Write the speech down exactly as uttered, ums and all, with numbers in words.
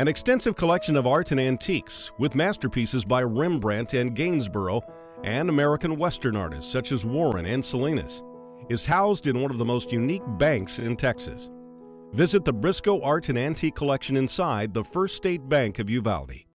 An extensive collection of art and antiques with masterpieces by Rembrandt and Gainsborough and American Western artists such as Warren and Salinas is housed in one of the most unique banks in Texas. Visit the Briscoe Art and Antique Collection inside the First State Bank of Uvalde.